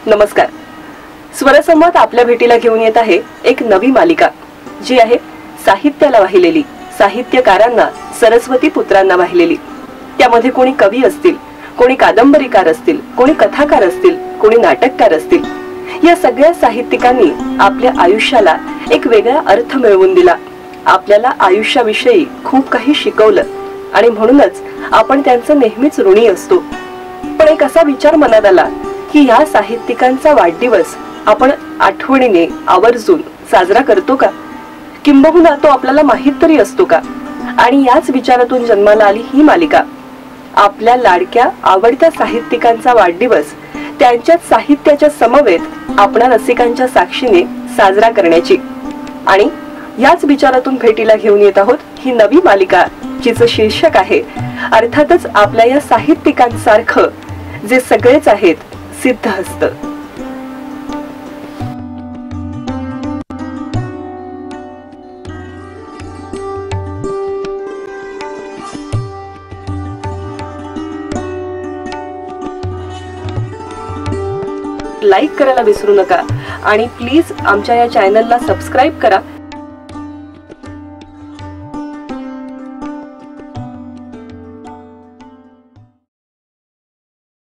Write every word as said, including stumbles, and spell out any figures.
नमस्कार. स्वरसंवाद आपल्या भेटीला घेऊन येत आहे एक नवी मालिका, जी आहे साहित्याला वाहिलेली, साहित्यकारांना, सरस्वती पुत्रांना वाहिलेली. त्यामध्ये कोणी कवी असतील, कोणी कादंबरीकार असतील, कोणी कथाकार असतील, कोणी नाटककार असतील. या सगळ्या साहित्यिकांनी आपल्या आयुष्याला एक वेगळा अर्थ मिळवून दिला. आपल्याला आयुष्याविषयी खूप काही शिकवलं आणि म्हणूनच आपण त्यांचं नेहमीच ऋणी असतो. पण एक असा विचार मनात आला की या साहित्यिकांचा वाढदिवस आपण आठवणीने आवर्जून साजरा करतो का, किंबहुना तो आपल्याला माहित तरी असतो का? आणि याच विचारातून जन्माला आली ही मालिका. आपल्या लाडक्या आवडत्या साहित्यिकांचा वाढदिवस त्यांच्याच साहित्याच्या समवेत आपणा रसिकांच्या साक्षीने साजरा करण्याची. आणि याच विचारातून भेटीला घेऊन येत आहोत ही नवी मालिका, जिचं शीर्षक आहे अर्थातच आपल्या या साहित्यिकांसारखं जे सगळेच आहेत, सिद्धहस्त. लाईक करायला विसरू नका आणि प्लीज आमच्या या चॅनलला सबस्क्राईब करा,